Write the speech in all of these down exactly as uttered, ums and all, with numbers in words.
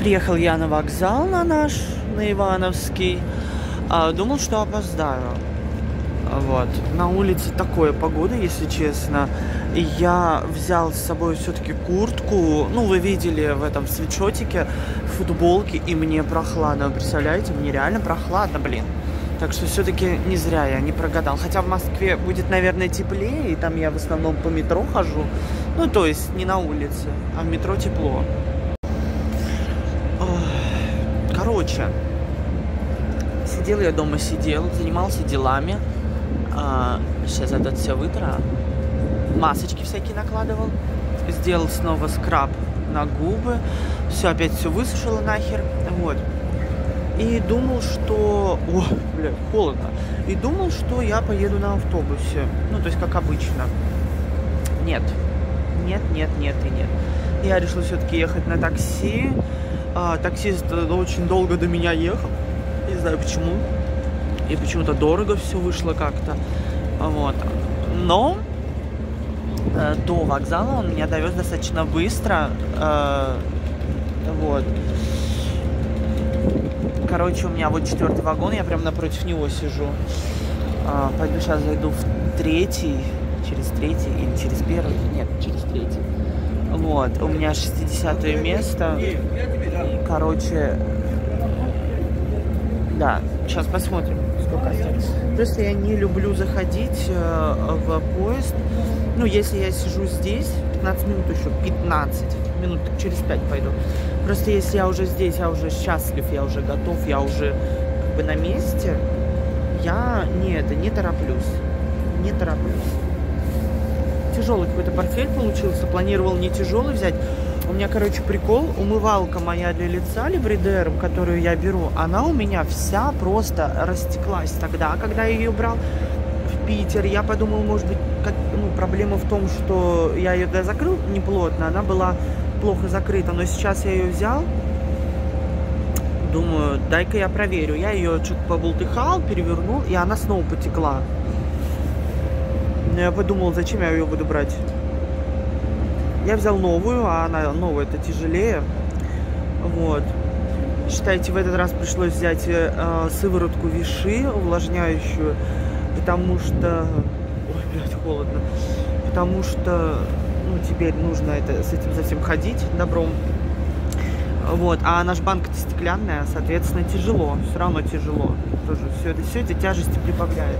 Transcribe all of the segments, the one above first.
Приехал я на вокзал на наш, на Ивановский. Думал, что опоздаю. Вот. На улице такое погода, если честно. И я взял с собой все-таки куртку. Ну, вы видели в этом свитшотике, футболке, и мне прохладно. Вы представляете, мне реально прохладно, блин. Так что все-таки не зря я не прогадал. Хотя в Москве будет, наверное, теплее, и там я в основном по метро хожу. Ну, то есть не на улице, а в метро тепло. Короче, сидел я дома, сидел, занимался делами. А, сейчас это все вытра. Масочки всякие накладывал. Сделал снова скраб на губы. Все, опять все высушило нахер. Вот. И думал, что... О, бля, холодно. И думал, что я поеду на автобусе. Ну, то есть, как обычно. Нет. Нет, нет, нет и нет. Я решил все-таки ехать на такси. А, таксист очень долго до меня ехал. Не знаю почему. И почему-то дорого все вышло как-то. Вот. Но э, до вокзала он меня довез достаточно быстро. Э, вот. Короче, у меня вот четвертый вагон, я прям напротив него сижу. Э, пойду сейчас зайду в третий. Через третий или через первый? Нет, через третий. Вот. У меня шестидесятое место. И, короче... Да, сейчас посмотрим, сколько осталось. Просто я не люблю заходить э, в поезд. Ну, если я сижу здесь, пятнадцать минут еще, пятнадцать минут, через пять пойду. Просто если я уже здесь, я уже счастлив, я уже готов, я уже как бы на месте, я не это, не тороплюсь. Не тороплюсь. Тяжелый какой-то портфель получился. Планировал не тяжелый взять. У меня, короче, прикол. Умывалка моя для лица Либридерм, которую я беру, она у меня вся просто растеклась тогда, когда я ее брал в Питер. Я подумал, может быть, как, ну, проблема в том, что я ее тогда закрыл неплотно. Она была плохо закрыта. Но сейчас я ее взял. Думаю, дай-ка я проверю. Я ее чуть побултыхал, перевернул, и она снова потекла. Я подумал, зачем я ее буду брать. Я взял новую, а она новая, это тяжелее. Вот. Считайте, в этот раз пришлось взять э, сыворотку Виши, увлажняющую, потому что... Ой, блядь, холодно. Потому что, ну, теперь нужно это, с этим совсем ходить добром. Вот. А наш банка-то стеклянная, соответственно, тяжело. Все равно тяжело. Тоже все это, все эти тяжести прибавляет.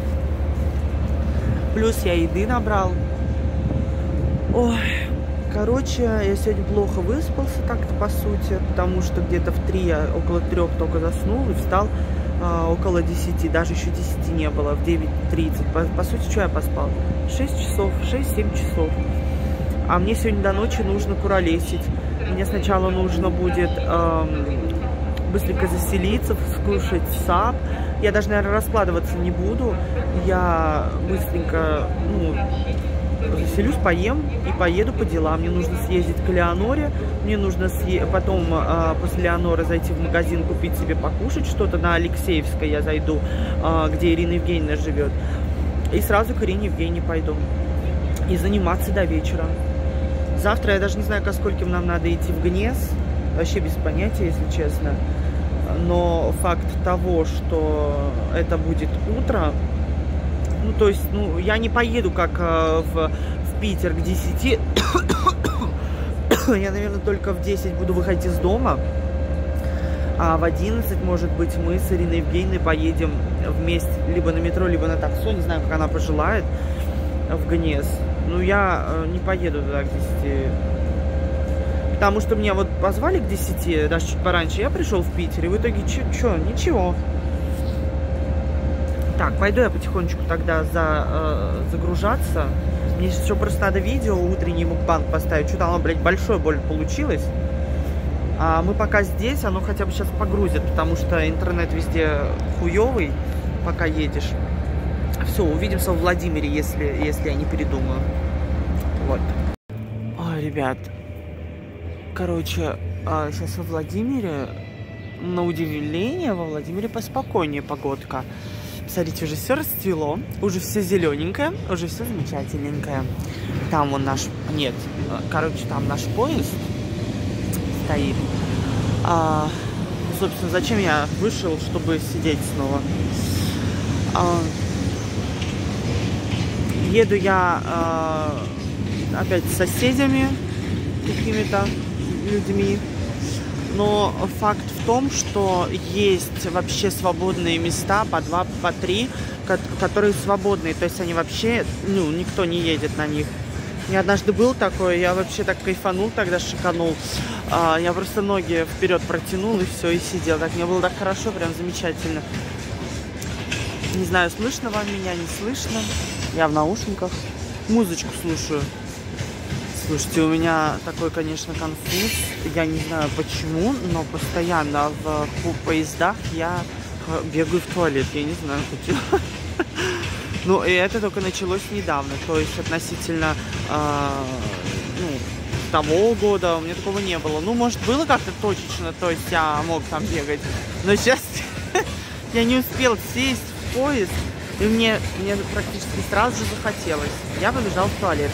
Плюс я еды набрал. Ой, короче, я сегодня плохо выспался так-то, по сути, потому что где-то в три, я около трех только заснул и встал а, около десяти, даже еще десяти не было, в девять тридцать. По, по сути, что я поспал? шесть часов, шесть-семь часов. А мне сегодня до ночи нужно куролесить. Мне сначала нужно будет эм, быстренько заселиться, скушать сап. Я даже, наверное, раскладываться не буду. Я быстренько, ну, заселюсь, поем и поеду по делам. Мне нужно съездить к Леоноре. Мне нужно съе... потом э, после Леоноры зайти в магазин, купить себе покушать что-то. На Алексеевской я зайду, э, где Ирина Евгеньевна живет. И сразу к Ирине Евгеньевне пойду. И заниматься до вечера. Завтра я даже не знаю, ко скольким нам надо идти в Гнес. Вообще без понятия, если честно. Но факт того, что это будет утро, ну, то есть, ну, я не поеду, как э, в, в Питер к десяти. Я, наверное, только в десять буду выходить из дома. А в одиннадцать, может быть, мы с Ириной Евгеньевной поедем вместе либо на метро, либо на таксо. Не знаю, как она пожелает, в Гнес. Ну, я э, не поеду туда к десяти. Потому что меня вот позвали к десяти, даже чуть пораньше. Я пришел в Питер, и в итоге что? Ничего. Так, пойду я потихонечку тогда за, э, загружаться. Мне еще просто надо видео, утренний мукбанг поставить. Что-то оно, блядь, большое больно получилось. А мы пока здесь, оно хотя бы сейчас погрузит, потому что интернет везде хуёвый, пока едешь. Все, увидимся в Владимире, если, если я не передумаю. Вот. Ой, ребят. Короче, сейчас во Владимире, на удивление, во Владимире поспокойнее погодка. Смотрите, уже все расцвело, уже все зелененькое, уже все замечательненькое. Там вон наш, нет, короче, там наш поезд стоит. А, собственно, зачем я вышел, чтобы сидеть снова? А, еду я а, опять с соседями, какими-то людьми. Но факт в том, что есть вообще свободные места по два, по три, которые свободные. То есть они вообще, ну, никто не едет на них. Я однажды был такой, я вообще так кайфанул тогда, шиканул. А, я просто ноги вперед протянул и все, и сидел. Так, мне было так хорошо, прям замечательно. Не знаю, слышно вам меня, не слышно. Я в наушниках. Музычку слушаю. Слушайте, у меня такой, конечно, конфуз. Я не знаю почему, но постоянно в поездах я бегаю в туалет. Я не знаю почему. Ну, и это только началось недавно. То есть относительно э, ну, того года у меня такого не было. Ну, может, было как-то точечно, то есть я мог там бегать. Но сейчас я не успел сесть в поезд, и мне, мне практически сразу же захотелось. Я побежал в туалет.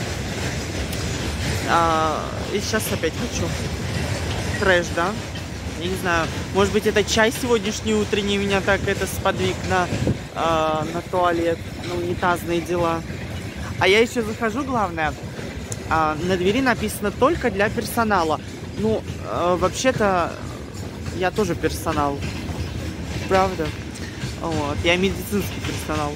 А, и сейчас опять хочу. Трэш, да? Я не знаю, может быть, это чай сегодняшний утренний меня так это сподвиг на, э, на туалет, на унитазные дела. А я еще захожу, главное, э, на двери написано «Только для персонала». Ну, э, вообще-то, я тоже персонал. Правда? Вот, я медицинский персонал.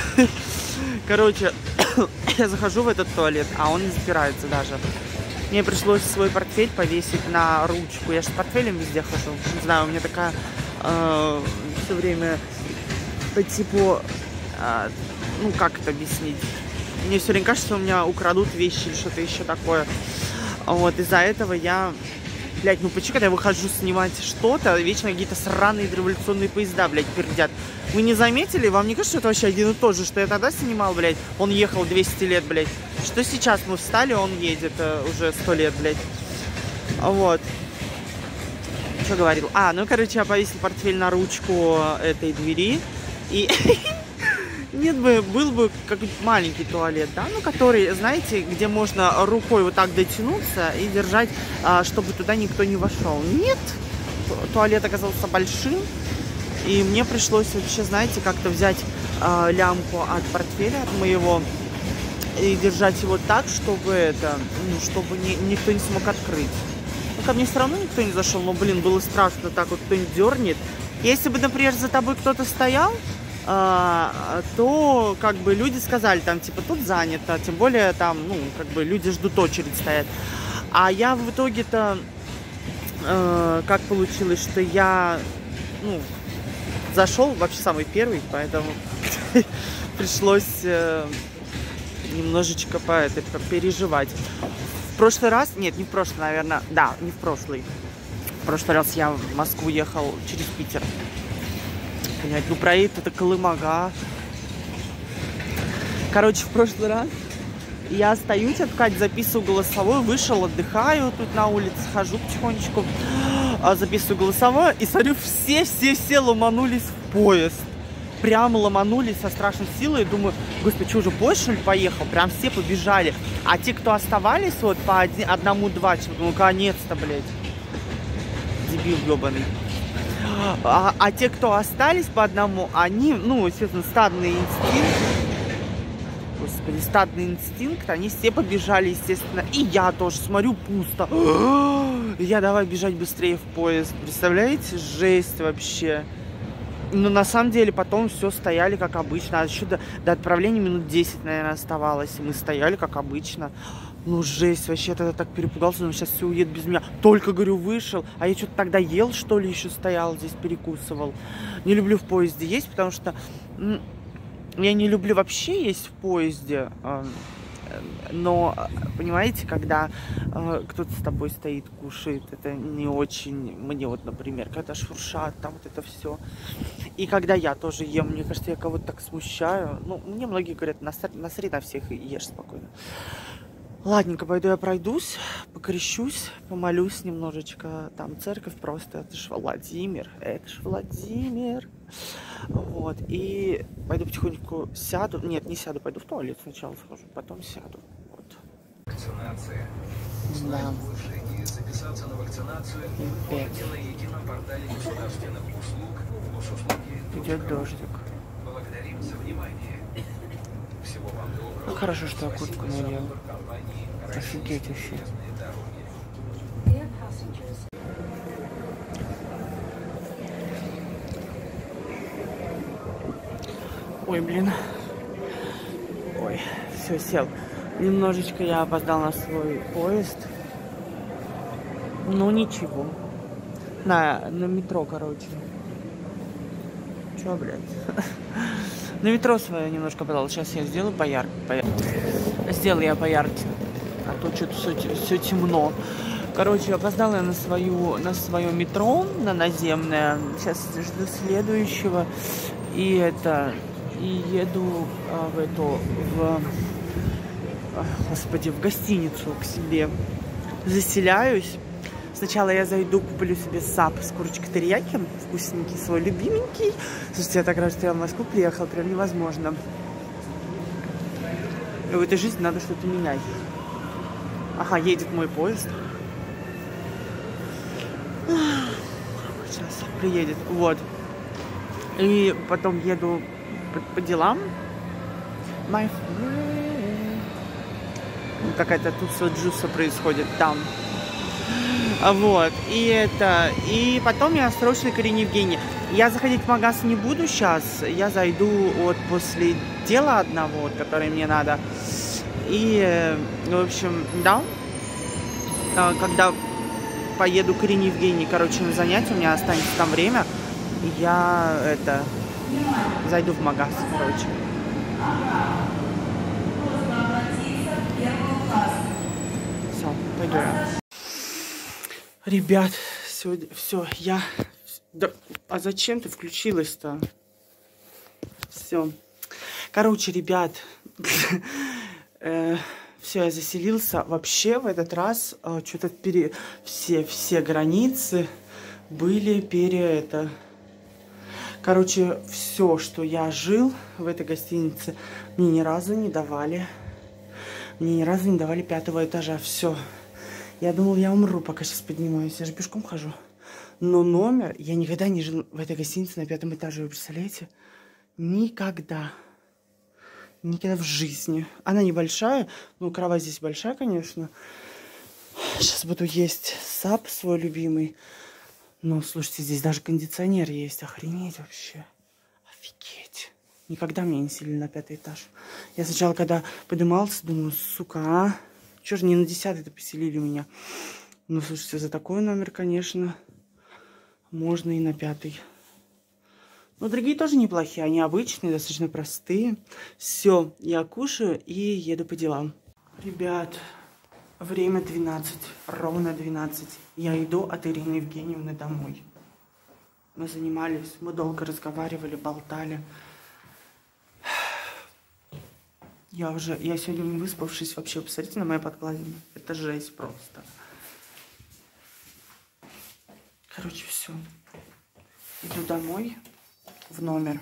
Короче, я захожу в этот туалет, а он не запирается даже. Мне пришлось свой портфель повесить на ручку. Я же с портфелем везде хожу. Не знаю, у меня такая э, все время по типу, э, ну как это объяснить? Мне все время кажется, что у меня украдут вещи или что-то еще такое. Вот, из-за этого я, блядь, ну почему, когда я выхожу снимать что-то, вечно какие-то сраные революционные поезда, блядь, пердят. Вы не заметили? Вам не кажется, что это вообще один и тот же, что я тогда снимал, блядь? Он ехал двести лет, блядь. Что сейчас мы встали, он едет э, уже сто лет, блядь. Вот. Что говорил? А, ну, короче, я повесил портфель на ручку этой двери. И нет бы, был бы какой-то маленький туалет, да, ну, который, знаете, где можно рукой вот так дотянуться и держать, чтобы туда никто не вошел. Нет, туалет оказался большим. И мне пришлось вообще, знаете, как-то взять э, лямку от портфеля, от моего, и держать его так, чтобы это, ну, чтобы ни, никто не смог открыть. Ну, ко мне все равно никто не зашел, но, блин, было страшно, так вот кто-нибудь дернет. Если бы, например, за тобой кто-то стоял, э, то, как бы, люди сказали, там, типа, тут занято, тем более, там, ну, как бы, люди ждут, очередь стоят. А я в итоге-то, э, как получилось, что я, ну, зашел вообще самый первый, поэтому пришлось э, немножечко по это, переживать. В прошлый раз, нет, не в прошлый, наверное, да, не в прошлый. В прошлый раз я в Москву ехал через Питер. Понять, ну проедет это Колымага. Короче, в прошлый раз я стою, тетя Катя, записываю голосовой, вышел, отдыхаю, тут на улице хожу потихонечку, записываю голосовой и смотрю, все-все-все ломанулись в поезд. Прям ломанулись со страшной силой. Думаю, господи, что, уже поезд, что ли, поехал? Прям все побежали. А те, кто оставались, вот по одному-два, думаю, наконец-то, блядь. Дебил ебаный. А, а те, кто остались по одному, они, ну, естественно, стадный инстинкт. Господи, стадный инстинкт, они все побежали, естественно. И я тоже смотрю, пусто. Я давай бежать быстрее в поезд. Представляете? Жесть вообще. Но на самом деле потом все стояли как обычно. А еще до, до отправления минут десять, наверное, оставалось. И мы стояли как обычно. Ну, жесть, вообще, я тогда так перепугался, думаю, сейчас все уедет без меня. Только, говорю, вышел. А я что-то тогда ел, что ли, еще стоял здесь, перекусывал. Не люблю в поезде есть, потому что... Я не люблю вообще есть в поезде, но, понимаете, когда кто-то с тобой стоит, кушает, это не очень, мне вот, например, когда шуршат, там вот это все. И когда я тоже ем, мне кажется, я кого-то так смущаю. Ну, мне многие говорят, насрать, насрать на всех и ешь спокойно. Ладненько, пойду я пройдусь, покрещусь, помолюсь немножечко. Там церковь просто, это ж Владимир, это ж Владимир. Вот, и пойду потихоньку сяду. Нет, не сяду, пойду в туалет сначала схожу, потом сяду. Вот. Да. пять. Идет дождик. Ну, хорошо, что я куртку надел. Офигеть вообще. Ой, блин. Ой, все, сел. Немножечко я опоздал на свой поезд. Ну, ничего. На, на метро, короче. Чё, блядь? На метро свое немножко подал. Сейчас я сделаю поярче. поярче. Сделаю я поярче. А то что-то все, все темно. Короче, опоздала я на свою, на свое метро, на наземное. Сейчас жду следующего. И это... И еду а, в эту... В, а, господи, в гостиницу к себе. Заселяюсь. Сначала я зайду, куплю себе сап с курочкой терияки. Вкусненький, свой любименький. Слушайте, я так рада, что я в Москву приехала. Прям невозможно. И в этой жизни надо что-то менять. Ага, едет мой поезд. Сейчас приедет. Вот. И потом еду по, по делам. My friend. Какая-то туса-джуса происходит там. Вот, и это, и потом я срочно к Ирине Евгеньевне. Я заходить в магаз не буду сейчас, я зайду вот после дела одного, вот, которое мне надо. И, в общем, да, когда поеду к Ирине Евгеньевне, короче, на занятия, у меня останется там время, я, это, зайду в магаз, короче. Все, пойду я. Ребят, сегодня все, я... Да, а зачем ты включилась-то? Все. Короче, ребят, э, все, я заселился. Вообще в этот раз э, что-то пере... все, все границы были пере... это... Короче, все, что я жил в этой гостинице, мне ни разу не давали. Мне ни разу не давали пятого этажа. Все. Я думал, я умру, пока сейчас поднимаюсь. Я же пешком хожу. Но номер... Я никогда не жил в этой гостинице на пятом этаже. Вы представляете? Никогда. Никогда в жизни. Она небольшая. Ну, кровать здесь большая, конечно. Сейчас буду есть сап свой любимый. Но, слушайте, здесь даже кондиционер есть. Охренеть вообще. Офигеть. Никогда меня не селили на пятый этаж. Я сначала, когда поднимался, думаю, сука, а... Чё же не на десятый-то поселили меня? Ну, слушайте, за такой номер, конечно, можно и на пятый. Но другие тоже неплохие, они обычные, достаточно простые. Все, я кушаю и еду по делам. Ребят, время двенадцать, ровно двенадцать. Я иду от Ирины Евгеньевны домой. Мы занимались, мы долго разговаривали, болтали. Я уже, я сегодня не выспавшись вообще, посмотрите на мои подкладины. Это жесть просто. Короче, все. Иду домой, в номер.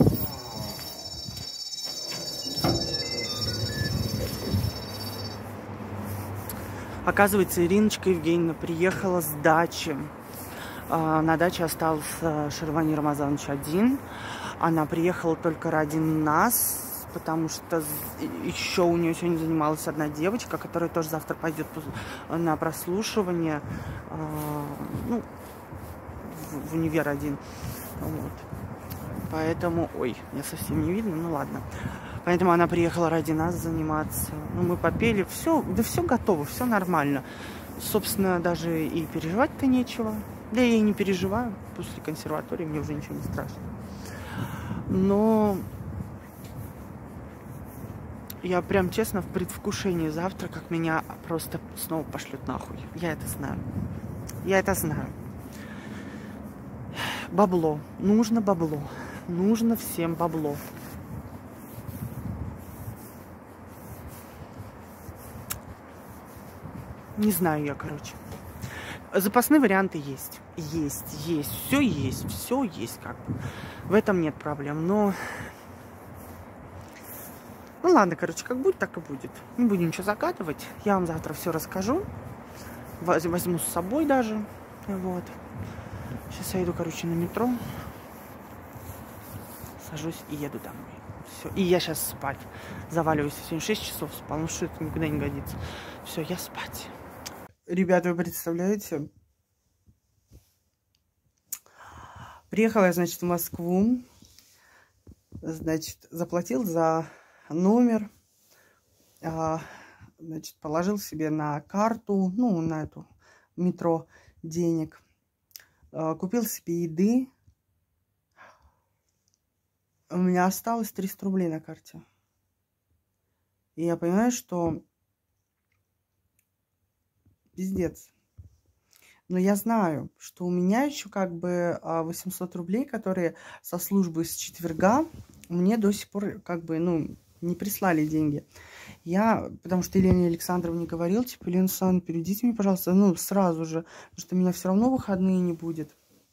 Оказывается, Ириночка Евгеньевна приехала с дачи. На даче остался Шервани Рамазанович один. Она приехала только ради нас. Потому что еще у нее сегодня занималась одна девочка, которая тоже завтра пойдет на прослушивание, ну, в, в универ один. Вот. Поэтому, ой, меня совсем не видно, ну ладно. Поэтому она приехала ради нас заниматься. Ну, мы попели, все, да все готово, все нормально. Собственно, даже и переживать-то нечего. Да я и не переживаю. После консерватории мне уже ничего не страшно. Но... Я прям честно в предвкушении завтра, как меня просто снова пошлют нахуй. Я это знаю. Я это знаю. Бабло. Нужно бабло. Нужно всем бабло. Не знаю я, короче. Запасные варианты есть. Есть, есть. Все есть. Все есть как бы. В этом нет проблем. Но... Ну ладно, короче, как будет, так и будет. Не будем ничего загадывать. Я вам завтра все расскажу. возьму с собой даже. Вот. Сейчас я иду, короче, на метро. Сажусь и еду домой. Все. И я сейчас спать. Заваливаюсь. Сегодня шесть часов спал. Ну что, это никуда не годится. Все, я спать. Ребята, вы представляете? Приехала я, значит, в Москву. Значит, заплатил за номер. Значит, положил себе на карту, ну, на эту метро денег. Купил себе еды. У меня осталось триста рублей на карте. И я понимаю, что пиздец. Но я знаю, что у меня еще как бы восемьсот рублей, которые со службы с четверга, мне до сих пор как бы, ну, не прислали деньги. Я, потому что Елене Александровне говорил, типа, Елена Александровна, переведите мне, пожалуйста, ну, сразу же, потому что у меня все равно выходные не будет.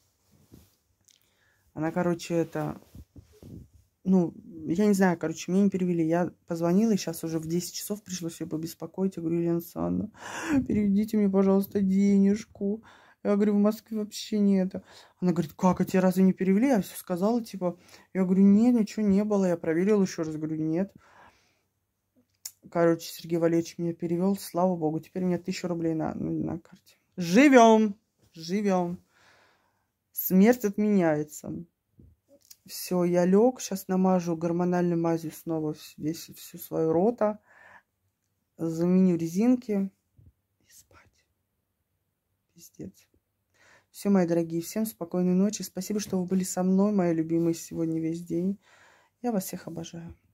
Она, короче, это... Ну, я не знаю, короче, мне не перевели. Я позвонила, и сейчас уже в десять часов пришлось ее побеспокоить. Я говорю, Елена Александровна, переведите мне, пожалуйста, денежку. Я говорю, в Москве вообще нет. Она говорит, как, а тебе разве не перевели? Я все сказала, типа, я говорю, нет, ничего не было. Я проверила еще раз, говорю, нет. Короче, Сергей Валерьевич меня перевел, слава богу. Теперь у меня тысяча рублей на, на карте. Живем, живем. Смерть отменяется. Все, я лег, сейчас намажу гормональной мазью снова весь, всю свою роту, заменю резинки и спать. Пиздец. Все, мои дорогие, всем спокойной ночи. Спасибо, что вы были со мной, мои любимые, сегодня весь день. Я вас всех обожаю.